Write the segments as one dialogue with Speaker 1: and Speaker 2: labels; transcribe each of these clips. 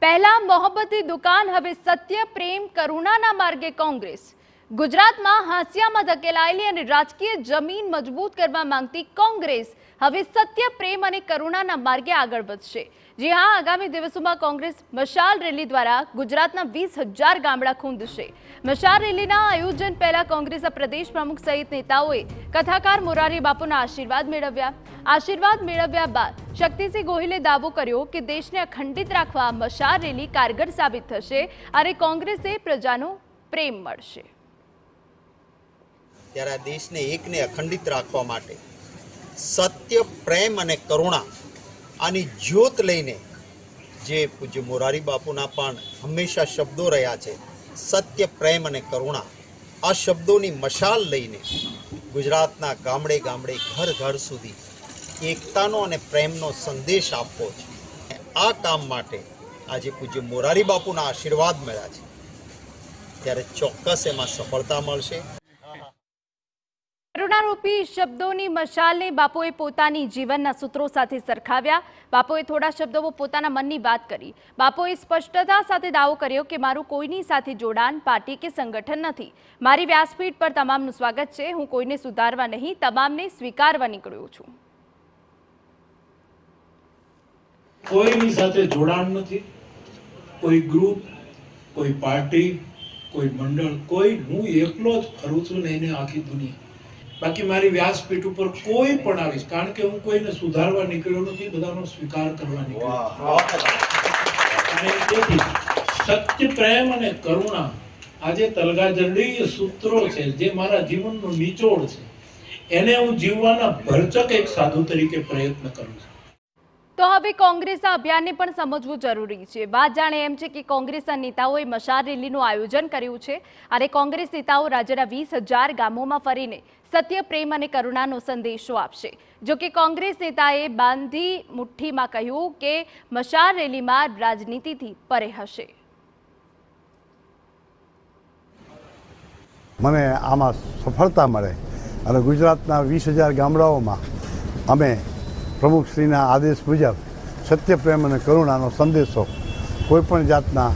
Speaker 1: पहला मोहब्बती दुकान हवे सत्य प्रेम करुणाना मार्गे कांग्रेस। गुजरात में हास्यामां धकेलायेली अने राजकीय जमीन मजबूत करवा मांगती कांग्रेस हवे सत्य प्रेम अने करुणाना मार्गे आगळ वधशे। जी हाँ, आगामी दिवसों में कांग्रेस मशाल रेली द्वारा गुजरातना 20,000 गामड़ा खूंदशे। मशाल रेलीना आयोजन पहला कांग्रेस प्रदेश प्रमुख सहित नेताओए कथाकार मोरारी बापूना आशीर्वाद मेळव्या। आशीर्वाद मेळव्या बाद शक्तिसिंह गोहिले दावो कर्यो कि देश ने अखंडित राखवा मशाल रेली कारगर साबित थशे अने कांग्रेसे प्रजानो प्रेम मळशे।
Speaker 2: त्यारे आ देशने एकने अखंडित राखवा माटे सत्य प्रेम अने करुणा आनी ज्योत लईने जे पूज्य मोरारी बापूना पण हमेशा शब्दों रह्या छे, सत्य प्रेम अने करुणा आ शब्दोनी मशाल लईने गुजरातना गामडे गामडे घर घर सुधी एकतानो अने प्रेमनो संदेश आपवो छे। आ काम माटे आज पूज्य मोरारी बापूना आशीर्वाद मळ्या छे त्यारे चोक्कस एमां सफलता मळशे।
Speaker 1: करुणारूपी शब्दोनी मशालने बापुए पोतानी जीवनना सूत्रों साथे सरखाव्या। बापुए थोड़ा शब्दों पोताना मननी बात करी। बापुए स्पष्टता साथे दावो कर्यो कि मारू कोईनी साथे जोडाण पार्टी के संगठन नथी। मारी व्यासपीठ पर तमामनुं स्वागत छे। हूँ कोईने सुधारवा नहीं, तमामने स्वीकारवा निकळ्यो छुं।
Speaker 3: कोईनी साथे जोडाण नथी, कोई ग्रुप, कोई पार्टी, कोई मंडल, कोई हूँ एकलो ज फरू छुं ने एने आखी दुनिया। बाकी मारी व्यासपीठ पर कोई पण आवीश, कारण के हूँ कोईने सुधारवा निकळ्यो नथी, बधानो स्वीकार करवा निकळ्यो। अने तेथी सत्य प्रेम अने करुणा आजे तलगाजरडी सूत्रो छे जे मारा जीवननो निचोड़ छे, एने हूँ जीववाना भरचक एक साधु तरीके प्रयत्न करूं छुं।
Speaker 1: तो हवे कांग्रेस अभियान ने पण समझवू जरूरी है। बात जाणे एम छे कि कांग्रेस नेताओए मशाल रेलीनुं आयोजन कर्युं छे अने कांग्रेस नेताओ राज्यना 20,000 गामोमां फरीने सत्य प्रेम अने करुणानो संदेशो आपशे। जो कि कांग्रेस नेताए बांधी मुठ्ठीमां कह्युं के मशाल रेलीमां राजनीतिथी परे हशे।
Speaker 4: मने आमां सफलता मळे अने गुजरातना 20,000 गामडाओमां अमे प्रमुख श्रीना आदेश मुजब सत्य प्रेम और करुणानो संदेशो कोईपण जातना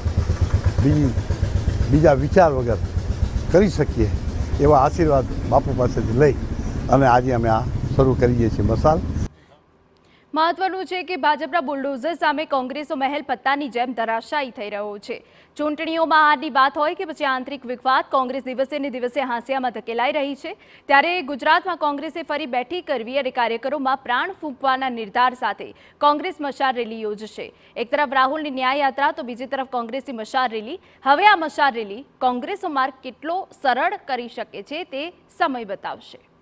Speaker 4: बीजा विचार वगर करी सकीए एवा आशीर्वाद बापू पासेथी लई अने आज अमे आ शरू करीए छीए मशाल।
Speaker 1: महत्वनुं छे कि भाजपना बुलडोजर सामे कांग्रेसो महल पत्तानी जेम धराशायी थई रह्यो छे। चूंटणीओमां हारनी बात होय के पछी आंतरिक विवाद कांग्रेस दिवसे ने दिवसे हास्यामां धकेलाई रही छे। त्यारे गुजरातमां कांग्रेसे फरी बेठी करवी अने कार्यकरोमां प्राण फूंकवाना निर्धार साथे कांग्रेस मशाल रेली योजशे। एक तरफ राहुलनी न्याय यात्रा तो बीजी तरफ कांग्रेसनी मशाल रेली। हवे आ मशाल रेली कांग्रेसनो मार्ग केटलो सरळ करी शके छे ते समय बतावशे।